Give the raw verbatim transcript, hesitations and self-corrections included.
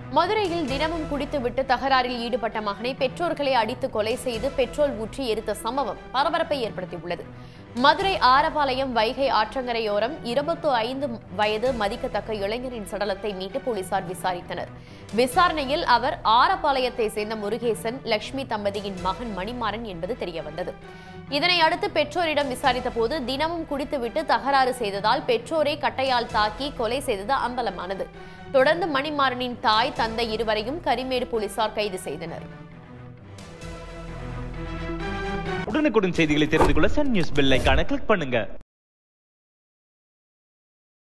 மதுரையில் தினமும் குடித்துவிட்டு தகராறில் ஈடுபட்ட மகனை பெற்றோர்களை அடித்து கொலை செய்து பெட்ரோல் ஊற்றி எரித்த சம்பவம் பரபரப்பை ஏற்படுத்தியுள்ளது. மதுரை ஆரப்பாளையம் வைகை ஆற்றங்கரையோரம் இருபத்தி ஐந்து வயது மதிக்கத்தக்க இளைஞரின் சடலத்தை மீட்டு போலீசார் விசாரித்தனர். விசாரணையில் அவர் ஆரப்பாளையத்தை சேர்ந்த முருகேசன், லட்சுமி தம்பதியின் மகன் மணிமாறன் என்பது தெரியவந்தது. இதனை அடுத்து பெற்றோரிடம் விசாரித்த போது தினமும் குடித்துவிட்டு தகராறு செய்ததால் பெற்றோரை கட்டையால் தாக்கி கொலை செய்தது அம்பலமானது. தொடர்ந்து மணிமாறனின் தாய், தந்தை இருவரையும் கரிமேடு போலீசார் கைது செய்தனர். உடனுக்குடன் செய்திகளை தெரிந்து கொள்ள சன் நியூஸ் பெல் ஐகானை கிளிக் பண்ணுங்க.